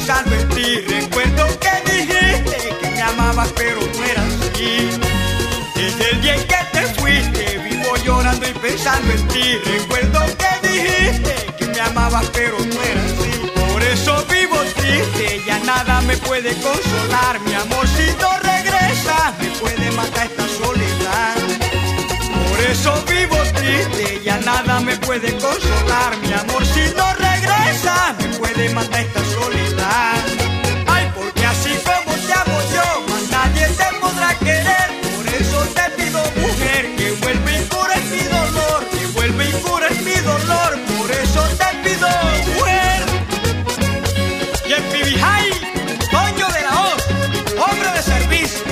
pensando en ti. Recuerdo que dijiste que me amabas, pero no era así. Desde el día en que te fuiste, vivo llorando y pensando en ti. Recuerdo que dijiste que me amabas, pero no era así. Por eso vivo triste, ya nada me puede consolar. Mi amor, si no regresas, me puede matar esta soledad. Por eso vivo triste, ya nada me puede consolar. Mi amor, si no regresas, me puede matar esta soledad. Ay, porque así como te amo yo, más nadie te podrá querer. Por eso te pido, mujer, que vuelva y cures mi dolor, que vuelva y cures mi dolor. Por eso te pido, mujer. Y en Pibijay, Toño de la Hoz, hombre de servicio.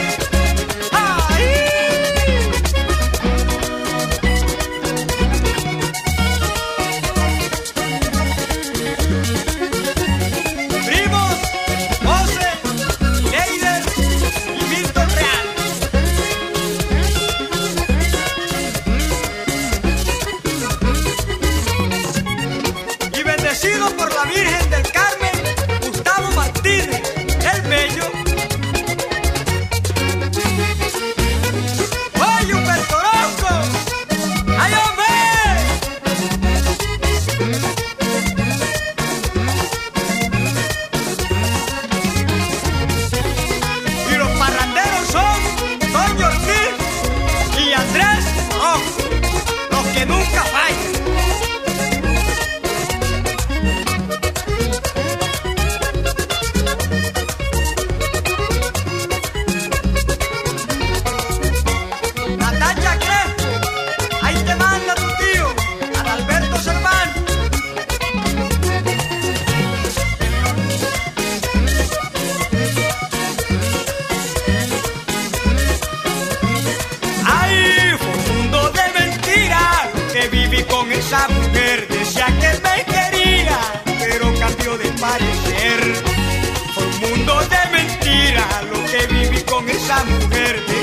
Por la Virgen del Carmen, Gustavo Martínez, el Bello. ¡Oye, un percoroso! ¡Ay, hombre! Y los parranderos son Toño Ortiz y Andrés Rojo, los que nunca fallan. Con esa mujer, decía que me quería, pero cambió de parecer. Fue un mundo de mentira lo que viví con esa mujer.